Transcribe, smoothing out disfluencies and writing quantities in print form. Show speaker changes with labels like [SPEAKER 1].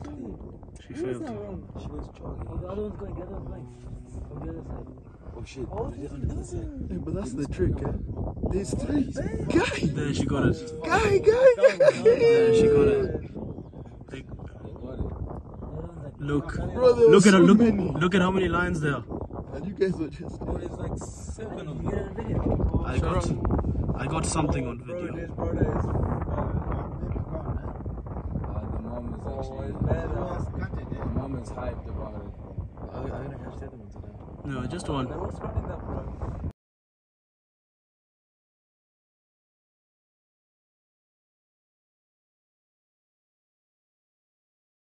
[SPEAKER 1] She failed.
[SPEAKER 2] She was jogging.
[SPEAKER 3] Oh, the other one's going, the other one's going. From the other side.
[SPEAKER 2] Oh shit.
[SPEAKER 4] Yeah, but that's the trick, eh? There's three. Guy!
[SPEAKER 1] There, she got it.
[SPEAKER 4] Guy!
[SPEAKER 1] There, she got it. Like, look.
[SPEAKER 4] Bro, there
[SPEAKER 1] Look
[SPEAKER 4] were
[SPEAKER 1] at
[SPEAKER 4] so
[SPEAKER 1] look.
[SPEAKER 4] many.
[SPEAKER 1] Look at how many lions there are.
[SPEAKER 4] And you guys were just...
[SPEAKER 2] Bro, there's like 7 of
[SPEAKER 3] You
[SPEAKER 2] them.
[SPEAKER 3] get a video?
[SPEAKER 1] I got something on video.
[SPEAKER 2] The mom is actually. The mom is hyped about it.
[SPEAKER 4] I'm gonna catch the other one today.
[SPEAKER 1] No, just one.
[SPEAKER 2] What's running that, bro?